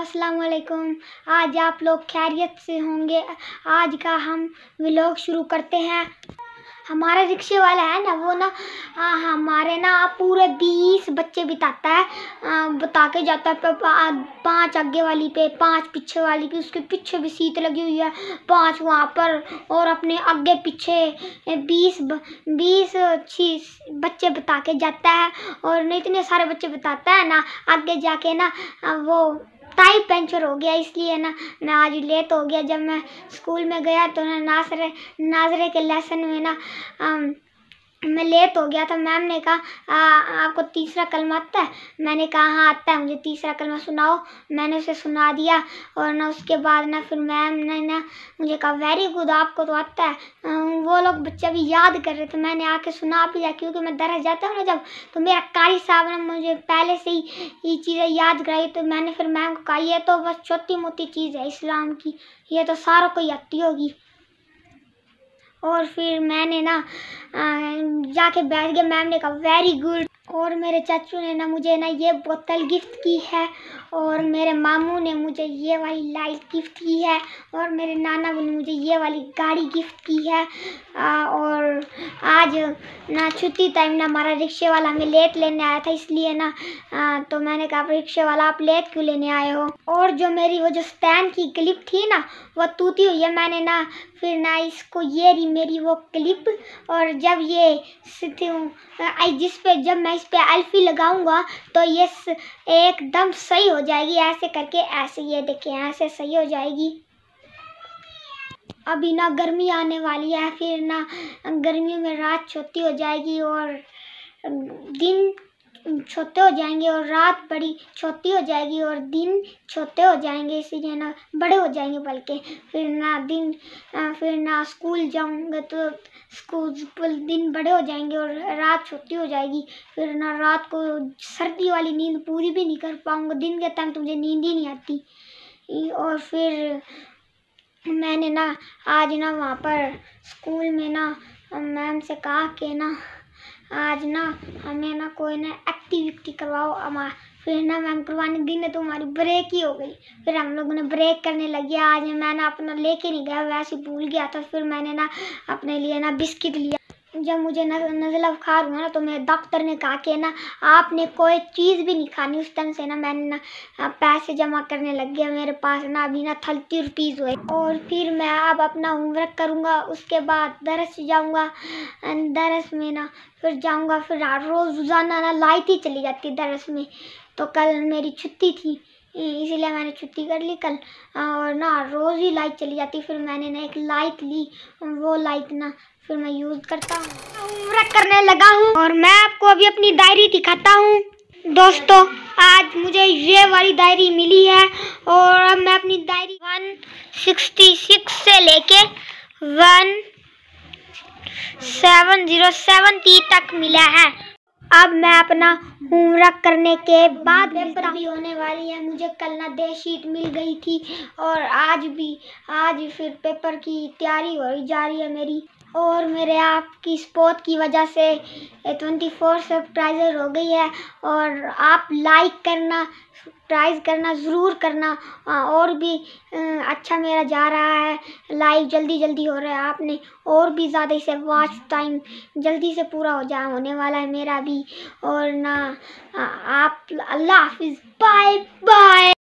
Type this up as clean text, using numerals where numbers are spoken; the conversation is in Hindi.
अस्सलाम वालेकुम। आज आप लोग खैरियत से होंगे। आज का हम व्लॉग शुरू करते हैं। हमारा रिक्शे वाला है ना, वो ना हमारे ना पूरे 20 बच्चे बिताता है, बता के जाता है। 5 आगे वाली पे, 5 पीछे वाली पे, उसके पीछे भी सीट लगी हुई है, 5 वहाँ पर, और अपने आगे पीछे 20 बच्चे बता के जाता है। और नहीं इतने सारे बच्चे बताता है ना, आगे जाके ना वो टायर पंचर हो गया, इसलिए ना मैं आज लेट हो गया। जब मैं स्कूल में गया तो ना नाजरे के लेसन में ना मैं लेट हो गया था। मैम ने कहा आपको तीसरा कलमा आता है? मैंने कहा हाँ आता है, मुझे तीसरा कलमा सुनाओ। मैंने उसे सुना दिया और ना उसके बाद ना फिर मैम ने ना मुझे कहा वेरी गुड, आपको तो आता है। वो लोग बच्चे भी याद कर रहे थे, मैंने आके सुना भी दिया, क्योंकि मैं दरस जाता हूँ ना जब, तो मेरा कारी साहब ने मुझे पहले से ही ये चीज़ें याद कराई। तो मैंने फिर मैम को कहा ये तो बस छोटी मोटी चीज़ है इस्लाम की, ये तो सारों को आती होगी। और फिर मैंने ना जाके बैठ गया। मैम ने कहा वेरी गुड। और मेरे चाचू ने ना मुझे ना ये बोतल गिफ्ट की है, और मेरे मामू ने मुझे ये वाली लाइट गिफ्ट की है, और मेरे नाना ने मुझे ये वाली गाड़ी गिफ्ट की है। और आज ना छुट्टी टाइम ना हमारा रिक्शे वाला हमें लेट लेने आया था, इसलिए ना तो मैंने कहा रिक्शे वाला आप लेट क्यों लेने आए हो। और जो मेरी वो जो स्टैंड की क्लिप थी ना, वो टूटी हुई है। मैंने ना फिर ना इसको ये रही मेरी वो क्लिप, और जब ये जब मैं इस पे अल्फी लगाऊंगा तो ये एकदम सही हो जाएगी। ऐसे करके ऐसे, ये देखिए ऐसे सही हो जाएगी। अभी ना गर्मी आने वाली है, फिर ना गर्मियों में रात छोटी हो जाएगी और दिन छोटे हो जाएंगे, और रात बड़ी छोटी हो जाएगी और दिन छोटे हो जाएंगे, इसीलिए ना बड़े हो जाएंगे बल्कि। फिर ना स्कूल जाऊंगे तो दिन बड़े हो जाएंगे और रात छोटी हो जाएगी। फिर ना रात को सर्दी वाली नींद पूरी भी नहीं कर पाऊंगा, दिन के टाइम तो मुझे नींद ही नहीं आती। और फिर मैंने ना आज ना वहाँ पर स्कूल में ना मैम से कहा कि ना आज ना हमें ना कोई ना एक्टिविटी करवाओ। फिर ना मैम करवाने दी ना तो हमारी ब्रेक ही हो गई। फिर हम लोगों ने ब्रेक करने लगी। आज मैं ना अपना लेके नहीं गया, वैसे भूल गया था। फिर मैंने ना अपने लिए ना बिस्किट लिया। जब मुझे नज़ला बुखार हुआ ना तो मेरे डॉक्टर ने कहा कि ना आपने कोई चीज़ भी नहीं खानी। उस टाइम से ना मैंने ना पैसे जमा करने लग गया। मेरे पास ना अभी ना 30 रुपीज़ हुए। और फिर मैं अब अपना होमवर्क करूँगा, उसके बाद दरस जाऊँगा। दरस में ना फिर जाऊँगा, फिर रोज़ाना ना लाइट ही चली जाती दरस में। तो कल मेरी छुट्टी थी, इसीलिए मैंने छुट्टी कर ली कल, और ना रोज़ ही लाइट चली जाती। फिर मैंने ना एक लाइट ली, वो लाइट ना फिर मैं यूज़ करता हूँ, होमवर्क करने लगा हूँ। और मैं आपको अभी अपनी डायरी दिखाता हूँ। दोस्तों आज मुझे ये वाली डायरी मिली है, और अब मैं अपनी डायरी 166 से लेके 1707 तक मिला है। अब मैं अपना होमवर्क करने के बाद पेपर भी होने वाली है। मुझे कल ना डे शीट मिल गई थी, और आज फिर पेपर की तैयारी हो जा रही है मेरी। और मेरे आपकी सपोर्ट की वजह से 24 सब्सक्राइबर हो गई है। और आप लाइक करना, सब्सक्राइब करना ज़रूर करना। और भी अच्छा मेरा जा रहा है, लाइक जल्दी हो रहा है। आपने और भी ज़्यादा इसे वॉच टाइम जल्दी से पूरा होने वाला है मेरा भी। और ना आप अल्लाह हाफिज़, बाय बाय।